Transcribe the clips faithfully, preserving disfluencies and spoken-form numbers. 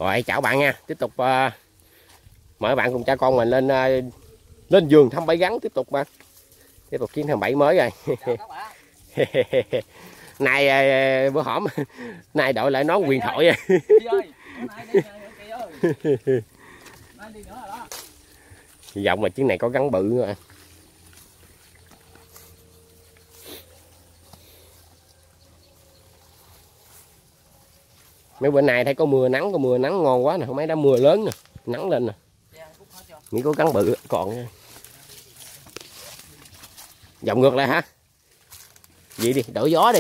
Rồi chào bạn nha, tiếp tục uh, mời bạn cùng cha con mình lên uh, lên vườn thăm bẫy rắn tiếp tục bạn. Tiếp tục chuyến thăm bẫy mới rồi. Nay uh, bữa hổm nay đội lại nón huyền thoại. Hy vọng là chuyến này có rắn bự nữa. Mấy bữa nay thấy có mưa nắng, có mưa nắng ngon quá nè, mấy đã mưa lớn nè, nắng lên nè. Nghĩ có rắn bự còn nha. Vòng ngược lại hả? Vậy đi, đổi gió đi.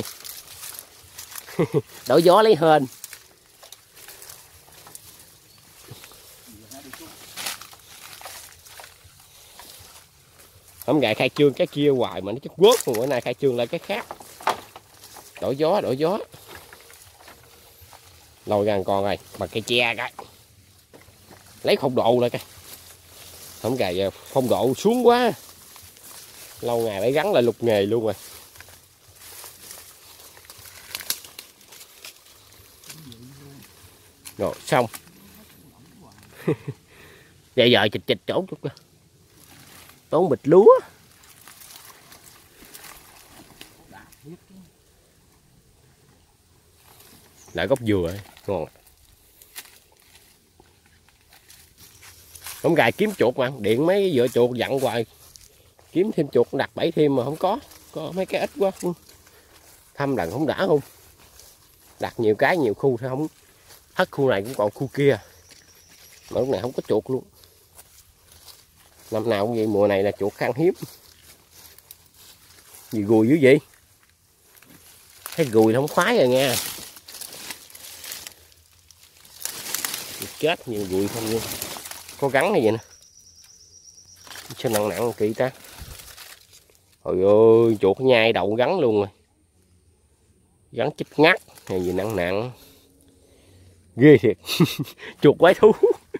Đổi gió lấy hên. Hôm ngày khai trương cái kia hoài mà nó chút quớt, bữa nay khai trương lại cái khác. Đổi gió, đổi gió. Lôi ra con rồi, bằng cây tre cái. Lấy không độ lại coi. Không gài phong độ xuống quá. Lâu ngày phải gắn lại lục nghề luôn rồi. Rồi xong. Bây giờ chịch chịch chỗ chút nữa. Tốn bịch lúa. Lại gốc dừa ngon. Không gài kiếm chuột mà, điện mấy dựa chuột dặn hoài. Kiếm thêm chuột đặt bẫy thêm mà không có. Có mấy cái ít quá. Thăm lần không đã không. Đặt nhiều cái nhiều khu thôi không. Hết khu này cũng còn khu kia. Mà lúc này không có chuột luôn. Năm nào cũng vậy, mùa này là chuột khan hiếm. Gì gùi dữ vậy? Thấy gùi không khoái rồi nha. Chết nhiều gùi không luôn. Có gắn hay vậy nè. Sao nặng nặng kỹ ta. Trời ơi, chuột nhai đậu gắn luôn rồi. Gắn chích ngắt, hay gì nặng nặng. Ghê thiệt. Chuột quái thú.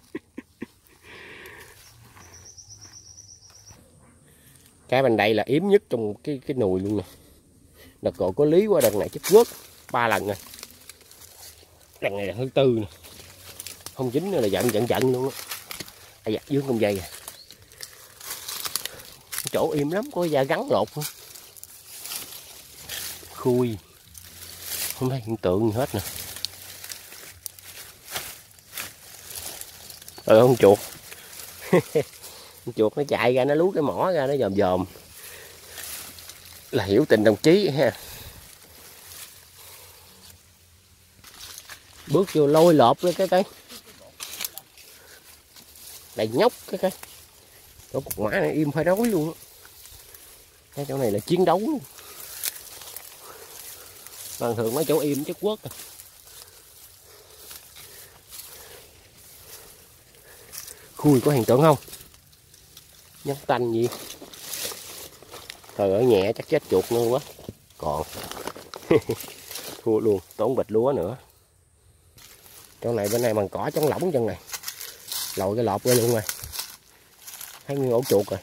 Cái bên đây là yếm nhất trong cái cái nùi luôn nè. Đợt rồi có lý quá, đợt này chích quớt ba lần rồi. Đợt này là thứ tư nè. Không dính nữa là giận giận giận luôn á. À dạ, dưới con dây à. Chỗ im lắm, có da gắn lột không? Khui. Không thấy hiện tượng gì hết nè. Rồi con chuột. Con chuột nó chạy ra, nó lú cái mỏ ra, nó dòm dòm. Là hiểu tình đồng chí ha. Bước vô lôi lọp lên cái cái. Đầy nhóc cái cái. Chỗ cục mã này im phải đói luôn á. Cái chỗ này là chiến đấu. Thường thường mấy chỗ im chất quất. Khui có hiện tượng không? Nhóc tanh gì? Thời ở nhẹ chắc chết chuột nữa quá. Còn. Thua luôn, tốn bịch lúa nữa. Chỗ này bên này bằng cỏ trắng lỏng chân này. Lội cái lọp ra luôn rồi. Thấy nguyên ổ chuột rồi.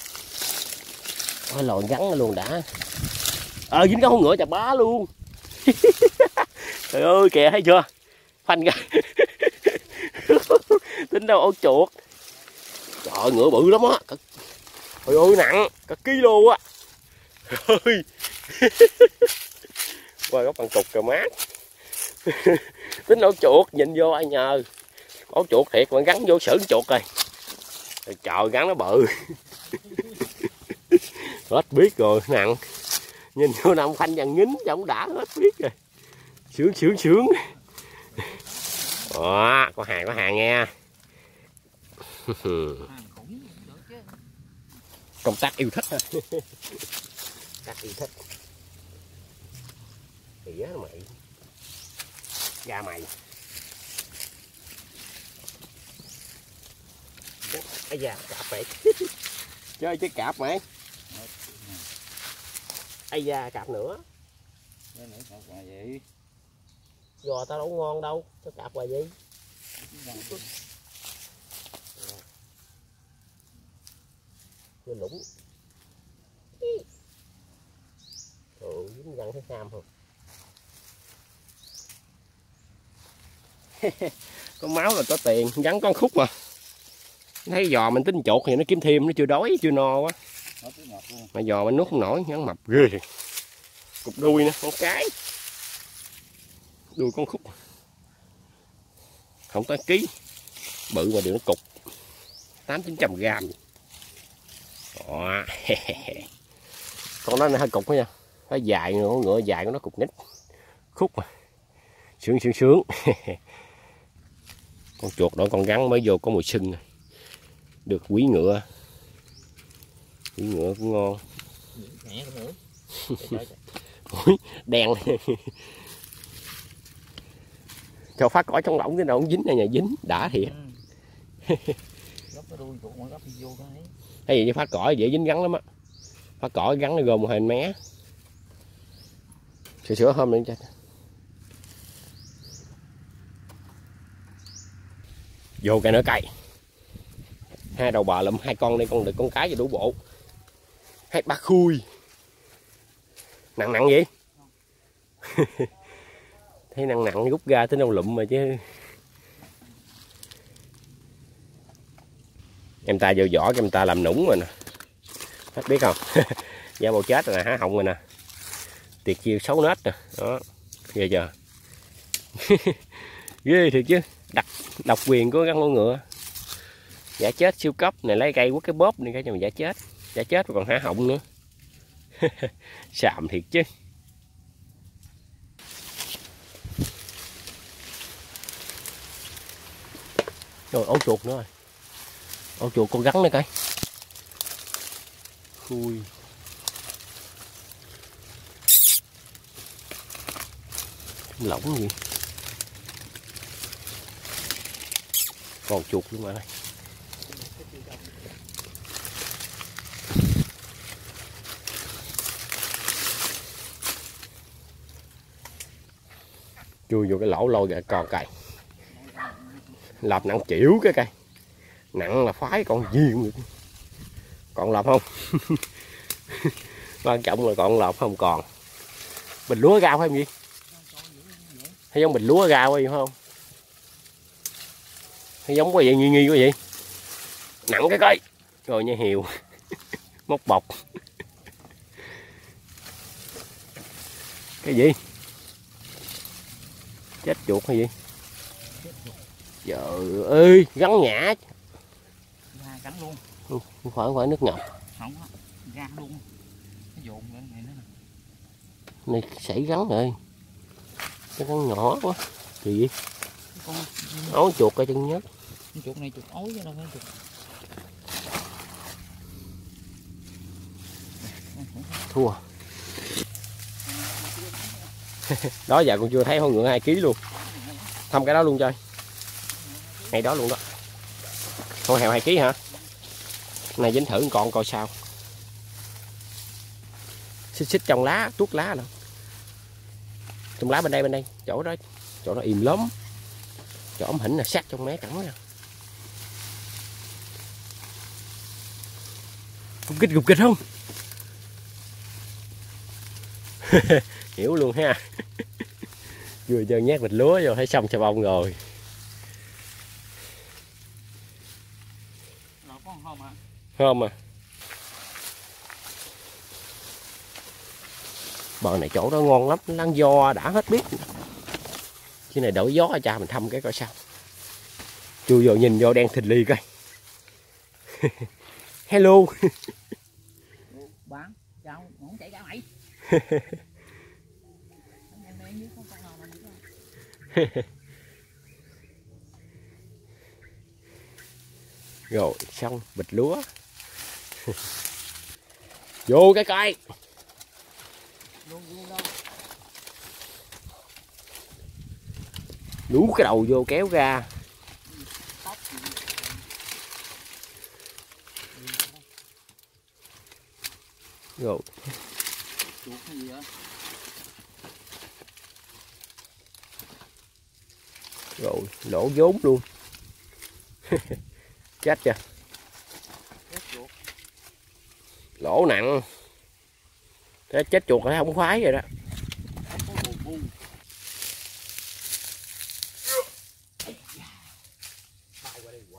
Ôi lồi gắn luôn đã. Ờ dính cái con ngựa chà bá luôn. Trời ơi kìa thấy chưa. Phanh ra. Tính đâu ổ chuột. Trời ơi ngựa bự lắm á. Trời ơi nặng. Cả kilo á. Ơi. Qua góc bằng cục cà mát. Tính ổ chuột nhìn vô ai nhờ. Ổ chuột thiệt mà gắn vô sưởng chuột rồi. Trời gắn nó bự. Hết biết rồi nặng. Nhìn vô nằm phanh vàng nhính chẳng đã hết biết rồi. Sướng sướng sướng. Đó, có hàng có hàng nha. Công tác yêu thích. Tác yêu thích. Tỉa mày. Ra mày. Ây da, cạp mày. Chơi chứ cạp mày. Ây da, cạp nữa. Giò tao đâu ngon đâu, cho cạp hoài gì. Chưa lũng. Ừ, dính răng thấy ham không. Có máu là có tiền, gắn con khúc mà. Thấy giò mình tính chuột thì nó kiếm thêm, nó chưa đói, chưa no quá. Mà giò mình nuốt không nổi, ngắn mập ghê. Cục đuôi nè, con cái. Đuôi con khúc. Không tới ký. Bự mà được nó cục. tám chín trăm gram. Đó. Con đó nó hơi cục đó nha. Nó dài nữa, ngựa dài của nó cục nít. Khúc mà. Sướng sướng sướng. Con chuột đó con gắn mới vô có mùi sưng. Được quý ngựa. Quý ngựa cũng ngon. Ui, đen. Cho phát cỏ trong lỏng cái đâu không dính này nhà dính đã thiệt. Cái gì chứ phát cỏ dễ dính gắn lắm á. Phát cỏ gắn nó gồm một hình mé. Sửa sửa hôm nữa cho. Vô cái nữa cày. Hai đầu bò lụm hai con đây, con được con cái gì đủ bộ. Hai ba khui. Nặng nặng vậy? Thấy nặng nặng rút ra tới đâu lụm mà chứ. Em ta vô vỏ em ta làm nũng rồi nè. Hết biết không? Da bầu chết rồi nè, há họng rồi nè. Tiệt chiêu xấu nết nè. Đó. Ghê giờ. Ghê thiệt chứ. Đặt độc quyền của con ngựa. Giả chết siêu cấp này, lấy cây quất cái bóp này cái cho mình giả chết. Giả chết rồi còn há họng nữa. Xàm thiệt chứ. Rồi ổ chuột nữa rồi. Ổ chuột con gắn nữa coi. Khui. Lỏng gì. Còn chuột luôn mà đây. Chui vô cái lỗ lôi gà con cày. Lợp nặng chịu cái cây. Nặng là phái con viên được. Còn lợp không? Quan trọng là còn lợp không còn. Bình lúa rau phải không gì? Hay giống bình lúa rau hay không? Hay giống cái gì nghi nghi cái gì? Nặng cái cây. Rồi nha hiều. Móc bọc. Cái gì? Chết chuột hay gì? Trời ơi, gắn nhả. Gắn luôn. Không phải không phải nước ngập. Không, gan luôn. Nó dồn lên này nữa. Này sảy gắn rồi. Cái gắn nhỏ quá. Gì vậy? Con ấu chuột coi chân nhất. con chuột này chuột ối chứ đâu phải chuột. Thua. Đó giờ con chưa thấy con ngựa hai ký luôn. Thăm cái đó luôn chơi. Ngay đó luôn đó. Con heo hai ký hả? Này dính thử con coi sao. Xích xích trong lá, tuốt lá nè. Trong lá bên đây bên đây, chỗ đó, chỗ đó im lắm. Chỗ ống hỉnh là sát trong mé cẳng nè. Gục kịch gục kịch không? Hiểu luôn ha. Vừa giờ nhát bịch lúa vô thấy xong cho bông rồi. Không à. Bờ này chỗ đó ngon lắm, lăn giò đã hết biết. Cái này đổi gió cha mình thăm cái coi sao. Chui vô nhìn vô đen thịt ly coi. Hello. Bán chào, không chạy ra mày. Rồi xong bịch lúa. Vô cái coi. Lú cái đầu vô kéo ra. Rồi. Rồi lỗ vốn luôn. Chết chưa? Lỗ nặng. Thế chết chuột là không khoái rồi đó.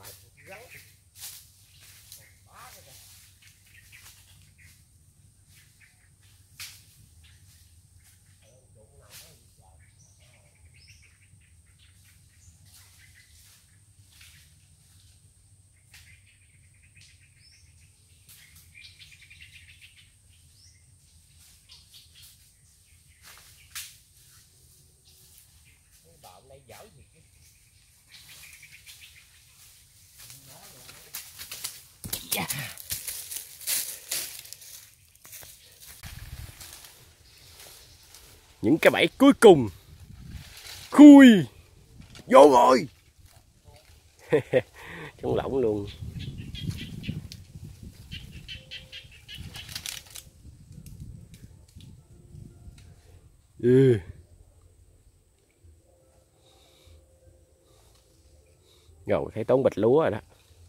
Bọn này dở gì chứ. Yeah. Những cái bẫy cuối cùng. Khui. Vô rồi. Trong lỏng luôn. Ừ. Rồi thấy tốn bịch lúa rồi đó.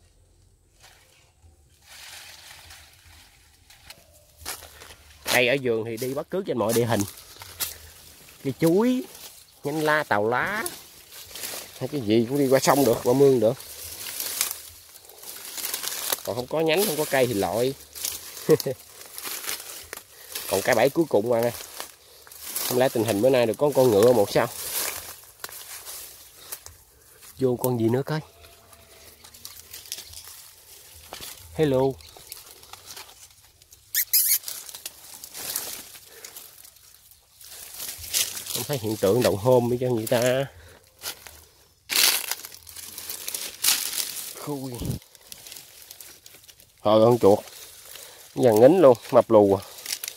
Đây ở vườn thì đi bất cứ trên mọi địa hình. Cây chuối, nhánh la, tàu lá, hay cái gì cũng đi qua sông được, qua mương được. Còn không có nhánh, không có cây thì lội. Còn cái bẫy cuối cùng mà. Không lẽ tình hình bữa nay được có con ngựa một sao? Vô con gì nữa coi. Hello. Không thấy hiện tượng động hôm với cho người ta. Khui. Thôi con chuột. Dàn ngính luôn, mập lù à.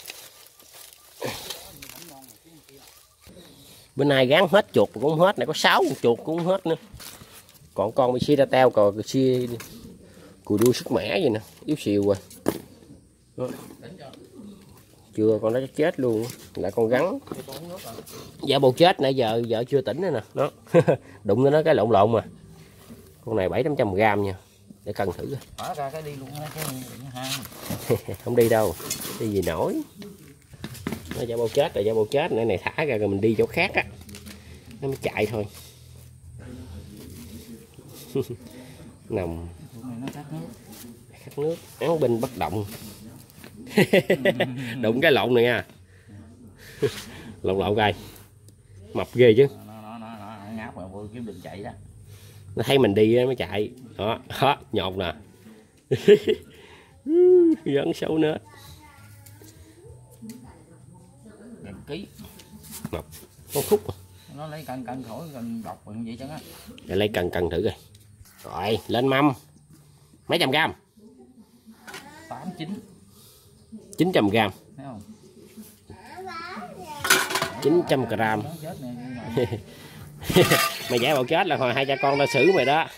Bữa nay gán hết chuột cũng không hết, này có sáu con chuột cũng không hết nữa. Còn con bị xi ra teo còn xi cùi đuôi sức mẻ vậy nè, yếu xìu rồi. Đó. Chưa, con đó chết luôn, lại con gắn. Dạ bầu chết nãy giờ vợ chưa tỉnh nữa nè, đó. Đụng nó cái lộn lộn mà. Con này bảy tám trăm gram nha, để cân thử. Ra cái đi luôn Không đi đâu, đi gì nổi. Nó dạ bầu chết rồi, dạ bầu chết này này thả ra rồi mình đi chỗ khác á, nó mới chạy thôi. Nằm khát nước, áo binh bất động. Đụng cái lộn này nha. Lộn lộn coi, mập ghê chứ. Nó thấy mình đi nó mới chạy. Đó, đó nhột nè. Vẫn sâu nết. Gần ký. Mập, con khúc. Nó lấy cân cân khỏi cân độc vậy chứ á. Để lấy cân cân thử coi. Rồi, lên mâm. Mấy trăm gram? tám chín. chín trăm gram. Thấy không? chín trăm gram. Mày giả bộ chết là hồi hai cha con ta xử mày đó.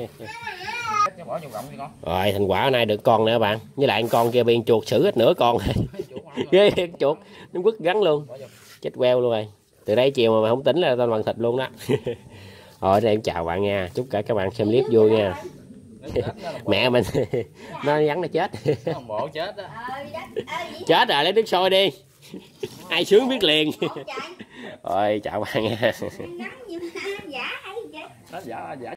Rồi thành quả hôm nay được con nữa bạn. Với lại con kia bị chuột xử hết nửa con. Ghê chuột nó quất gắn luôn. Chết queo luôn rồi. Từ đây chiều mà mày không tỉnh là tao bằng thịt luôn đó. Rồi đây em chào bạn nha. Chúc cả các bạn xem clip vui nha. Mẹ mình nó gắn nó chết. Bộ chết đó. Chết rồi lấy nước sôi đi. Ai sướng biết liền. Rồi chào bạn nha. Giả giả